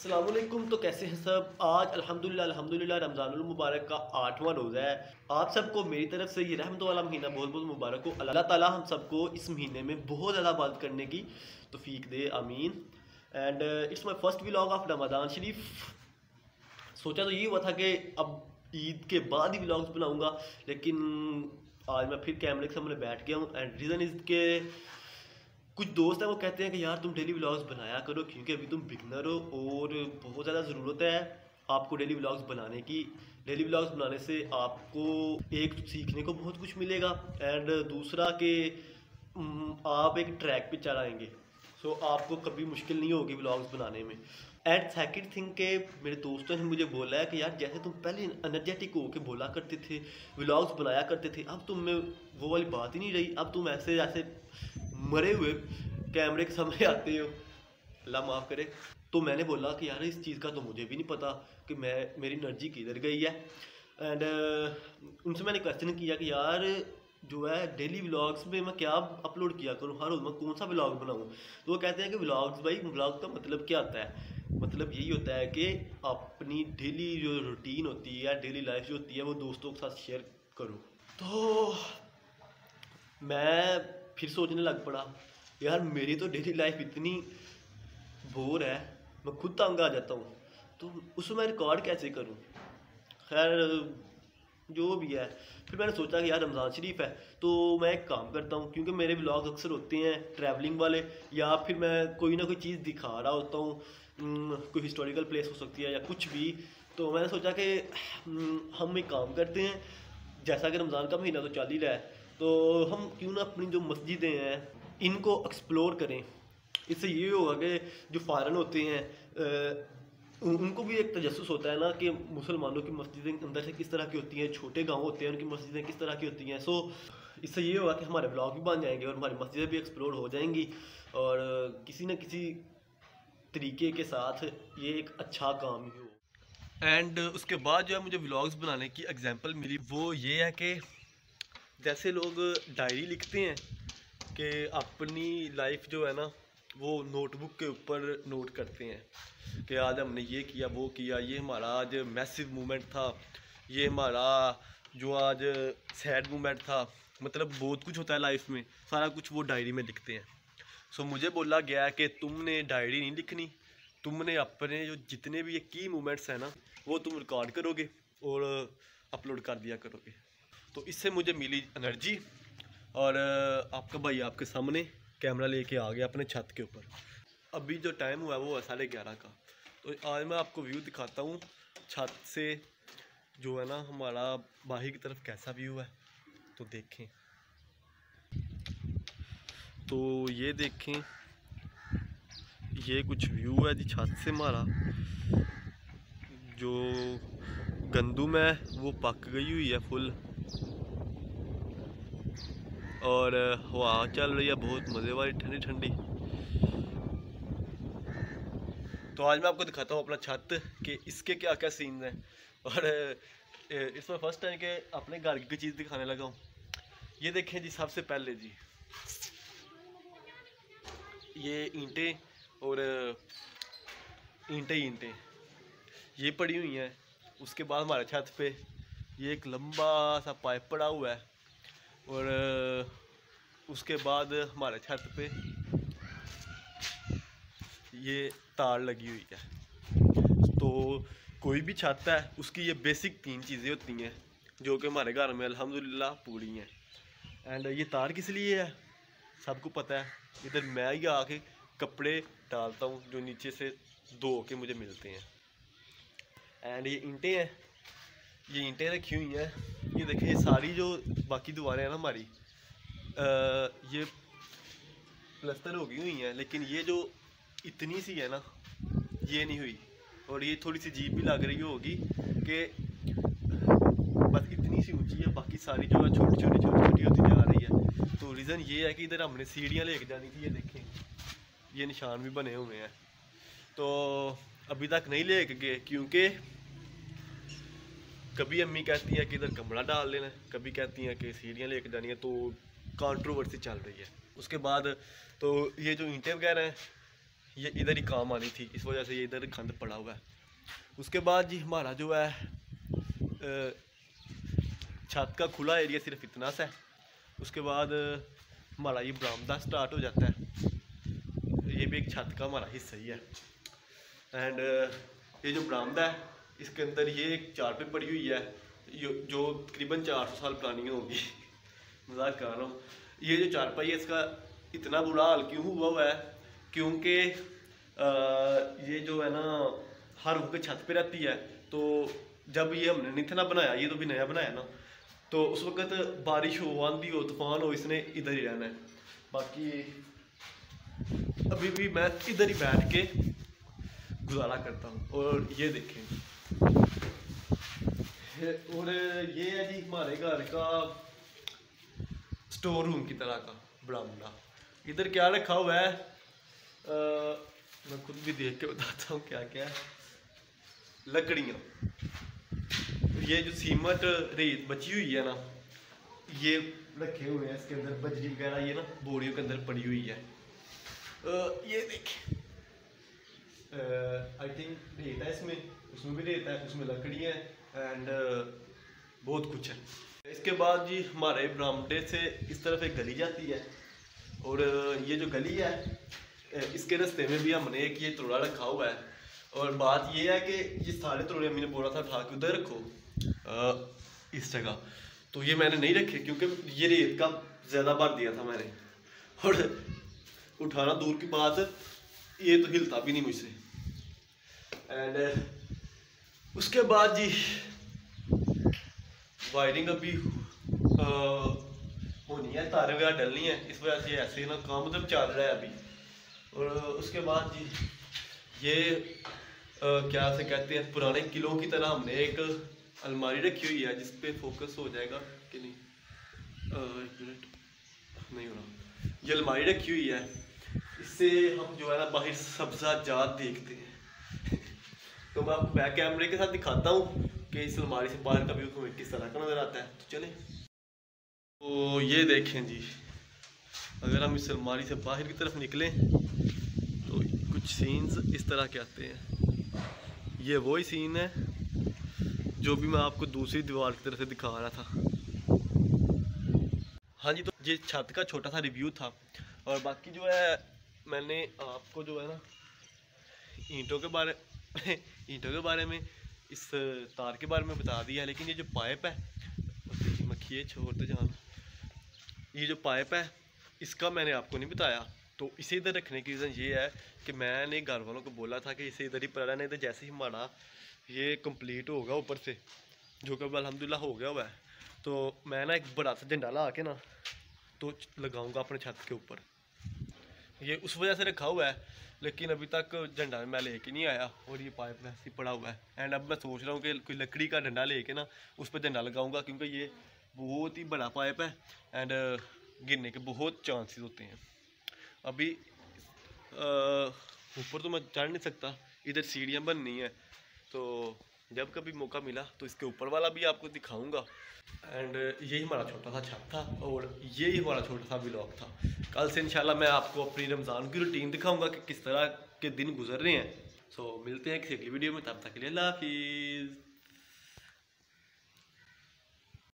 अस्सलामुअलैकुम। तो कैसे हैं सब। आज अल्हम्दुलिल्लाह रमज़ानुल मुबारक का 8वां रोज़ा है। आप सबको मेरी तरफ से ये रहमत वाला महीना बहुत बहुत मुबारक हो। अल्लाह ताला हम सबको इस महीने में बहुत ज़्यादा इबादत करने की तौफीक दे, आमीन। And it's my first vlog of Ramzan Sharif. सोचा तो ये हुआ था कि अब ईद के बाद ही व्लॉग्स बनाऊंगा, लेकिन आज मैं फिर कैमरे के सामने बैठ गया हूँ। एंड रीज़न इज़ के कुछ दोस्त हैं वो कहते हैं कि यार तुम डेली व्लॉग्स बनाया करो, क्योंकि अभी तुम बिगनर हो और बहुत ज़्यादा ज़रूरत है आपको डेली व्लॉग्स बनाने की। डेली व्लॉग्स बनाने से आपको एक तो सीखने को बहुत कुछ मिलेगा, एंड दूसरा कि आप एक ट्रैक पे चलाएंगे। सो आपको कभी मुश्किल नहीं होगी व्लॉग्स बनाने में। एंड सेकंड थिंग के मेरे दोस्तों ने मुझे बोला है कि यार जैसे तुम पहले एनर्जेटिक होके बोला करते थे, व्लॉग्स बनाया करते थे, अब तुम में वो वाली बात ही नहीं रही। अब तुम ऐसे जैसे मरे हुए कैमरे के सामने आते हो, अल्लाह माफ़ करे। तो मैंने बोला कि यार इस चीज़ का तो मुझे भी नहीं पता कि मेरी एनर्जी किधर गई है। एंड उनसे मैंने क्वेश्चन किया कि यार जो है डेली व्लॉग्स में मैं क्या अपलोड किया करूँ, हर रोज़ मैं कौन सा व्लॉग बनाऊँ। तो वो कहते हैं कि व्लॉग्स भाई, व्लॉग का मतलब क्या होता है, मतलब यही होता है कि अपनी डेली जो रूटीन होती है, डेली लाइफ जो होती है, वो दोस्तों के साथ शेयर करो। तो मैं फिर सोचने लग पड़ा, यार मेरी तो डेली लाइफ इतनी बोर है, मैं खुद तंग आ जाता हूँ, तो उसमें मैं रिकॉर्ड कैसे करूँ। खैर जो भी है, फिर मैंने सोचा कि यार रमज़ान शरीफ है तो मैं एक काम करता हूँ, क्योंकि मेरे व्लॉग अक्सर होते हैं ट्रैवलिंग वाले, या फिर मैं कोई ना कोई चीज़ दिखा रहा होता हूँ, कोई हिस्टोरिकल प्लेस हो सकती है या कुछ भी। तो मैंने सोचा कि हम एक काम करते हैं, जैसा कि रमज़ान का महीना तो चल ही रहा है, तो हम क्यों ना अपनी जो मस्जिदें हैं इनको एक्सप्लोर करें। इससे ये होगा कि जो फ़ॉरेन होते हैं उनको भी एक तजस्सुस होता है ना कि मुसलमानों की मस्जिदें अंदर से किस तरह की होती हैं, छोटे गांव होते हैं उनकी मस्जिदें किस तरह की होती हैं। सो इससे ये होगा कि हमारे ब्लॉग भी बन जाएंगे और हमारी मस्जिदें भी एक्सप्लोर हो जाएंगी, और किसी न किसी तरीके के साथ ये एक अच्छा काम ही हो। एंड उसके बाद जो है मुझे व्लॉग्स बनाने की एग्जांपल मिली, वो ये है कि जैसे लोग डायरी लिखते हैं कि अपनी लाइफ जो है ना वो नोटबुक के ऊपर नोट करते हैं कि आज हमने ये किया, वो किया, ये हमारा आज मैसिव मूवमेंट था, ये हमारा जो आज सैड मूवमेंट था। मतलब बहुत कुछ होता है लाइफ में, सारा कुछ वो डायरी में लिखते हैं। सो मुझे बोला गया है कि तुमने डायरी नहीं लिखनी, तुमने अपने जो जितने भी ये की मूवमेंट्स हैं ना वो तुम रिकॉर्ड करोगे और अपलोड कर दिया करोगे। तो इससे मुझे मिली एनर्जी, और आपका भाई आपके सामने कैमरा लेके आ गया अपने छत के ऊपर। अभी जो टाइम हुआ है वो है 11:30 का। तो आज मैं आपको व्यू दिखाता हूँ छत से, जो है ना हमारा बाहर की तरफ कैसा व्यू है, तो देखें। तो ये देखें, ये कुछ व्यू है जी छत से हमारा। जो गंदुम है वो पक गई हुई है फुल, और हवा चल रही है बहुत मज़े वाली ठंडी ठंडी। तो आज मैं आपको दिखाता हूँ अपना छत कि इसके क्या क्या सीन हैं। और इसमें फर्स्ट टाइम कि अपने घर की चीज़ दिखाने लगा हूँ। ये देखें जी, सबसे पहले जी ये ईंटें, और ईंटें ये पड़ी हुई हैं। उसके बाद हमारे छत पे ये एक लंबा सा पाइप पड़ा हुआ है, और उसके बाद हमारे छत पे ये तार लगी हुई है। तो कोई भी छत है उसकी ये बेसिक 3 चीज़ें होती हैं जो कि हमारे घर में अल्हम्दुलिल्लाह पूरी हैं। एंड ये तार किस लिए है सबको पता है। इधर मैं ही आके कपड़े डालता हूँ जो नीचे से धो के मुझे मिलते हैं। एंड ये ईंटें हैं, ये ईंटें रखी हुई हैं। ये देखिए, ये सारी जो बाकी दीवारें हैं ना हमारी, ये प्लस्तर हो गई हुई हैं, लेकिन ये जो इतनी सी है ना ये नहीं हुई, और ये थोड़ी सी अजीब भी लग रही होगी कि बस इतनी सी ऊंची है, बाकी सारी जो है छोटी छोटी होती जा रही है। तो रीज़न ये है कि इधर हमने सीढ़ियाँ लेके जानी थी। ये देखें, ये निशान भी बने हुए हैं। तो अभी तक नहीं लेके गए, क्योंकि कभी अम्मी कहती हैं कि इधर गमला डाल लेना, कभी कहती हैं कि सीढ़ियाँ लेके जानी है, तो कंट्रोवर्सी चल रही है। उसके बाद तो ये जो ईंटें वगैरह हैं ये इधर ही काम आनी थी, इस वजह से ये इधर गंद पड़ा हुआ है। उसके बाद जी हमारा जो है छत का खुला एरिया सिर्फ इतना सा है। उसके बाद हमारा ये बरामदा स्टार्ट हो जाता है, ये भी एक छत का हमारा हिस्सा ही है। एंड ये जो बरामदा है इसके अंदर ये एक चारपाई पड़ी हुई है जो तकरीबन 400 साल पुरानी होगी। मजाक कर रहा हूँ। ये जो चारपाई है इसका इतना बुरा हाल क्यों हुआ है, क्योंकि ये जो है ना हर वक्त छत पे रहती है। तो जब ये हमने नहीं था ना बनाया, ये तो भी नया बनाया ना, तो उस वक्त बारिश हो, आंधी हो, तूफान हो, इसने इधर ही रहना है। बाकी अभी भी मैं इधर ही बैठ के गुजारा करता हूँ। और ये देखें, और ये है जी हमारे घर का स्टोर रूम की तरह का बरामदा। इधर क्या रखा हुआ है मैं खुद भी देख के बताता हूँ क्या क्या है। लकड़ियाँ, ये जो सीमेंट रेत बची हुई है ना, ये रखे हुए हैं इसके अंदर। बजरी वगैरह ये ना बोरियों के अंदर पड़ी हुई है। ये देखें, आई थिंक रेत है इसमें, उसमें भी रेत है, उसमें लकड़ियाँ हैं एंड बहुत कुछ है। इसके बाद जी हमारे बरामदे से इस तरफ एक गली जाती है, और ये जो गली है इसके रास्ते में भी हमने एक ये तोड़ा रखा हुआ है। और बात ये है कि ये सारे तोड़े अम्मी ने बोला था उठा के उधर रखो इस जगह, तो ये मैंने नहीं रखे क्योंकि ये रेत का ज़्यादा भर दिया था मैंने, और उठाना दूर की बात, ये तो हिलता भी नहीं मुझसे। एंड उसके बाद जी वायरिंग अभी होनी है, तारे वगैरह डलनी है, इस वजह से ऐसे ना काम मतलब चल रहा है अभी। और उसके बाद जी ये क्या से कहते हैं, पुराने किलों की तरह हमने एक अलमारी रखी हुई है जिस पे फोकस हो जाएगा कि नहीं, एक मिनट, नहीं हो रहा। ये अलमारी रखी हुई है, इससे हम जो है ना बाहर सब्जा जात देखते हैं। तो मैं आपको बैक कैमरे के साथ दिखाता हूँ कि इस अलमारी से बाहर का व्यू हमें किस तरह का नज़र आता है। तो चलें, तो ये देखें जी, अगर हम इस अलमारी से बाहर की तरफ निकलें तो कुछ सीन्स इस तरह के आते हैं। ये वही सीन है जो भी मैं आपको दूसरी दीवार की तरफ से दिखा रहा था। हाँ जी, तो ये छत का छोटा सा रिव्यू था। और बाकी जो है मैंने आपको जो है ना ईंटों के बारे में इस तार के बारे में बता दिया है। लेकिन ये जो पाइप है, मक्खिए छोड़ते जान, ये जो पाइप है इसका मैंने आपको नहीं बताया। तो इसे इधर रखने की रीज़न ये है कि मैंने घर वालों को बोला था कि इसे इधर ही पड़ा नहीं, तो जैसे ही हमारा ये कंप्लीट होगा ऊपर से, जो कि अल्हम्दुलिल्लाह हो गया हुआ है, तो मैं ना एक बड़ा सा झंडा ला के ना तो लगाऊंगा अपने छत के ऊपर। ये उस वजह से रखा हुआ है, लेकिन अभी तक झंडा मैं लेके नहीं आया और ये पाइप वैसे ही पड़ा हुआ है। एंड अब मैं सोच रहा हूँ कि कोई लकड़ी का डंडा लेके ना उस पर झंडा लगाऊंगा, क्योंकि ये बहुत ही बड़ा पाइप है एंड गिरने के बहुत चांसेस होते हैं। अभी ऊपर तो मैं चढ़ नहीं सकता, इधर सीढ़ियाँ बननी है, तो जब कभी मौका मिला तो इसके ऊपर वाला भी आपको दिखाऊंगा। एंड यही हमारा छोटा सा छत था और यही हमारा छोटा सा व्लॉग था। कल से इंशाल्लाह मैं आपको अपनी रमज़ान की रूटीन दिखाऊंगा कि किस तरह के दिन गुजर रहे हैं। सो मिलते हैं किसी अगली वीडियो में, तब तक के लिए अल्लाह हाफिज़।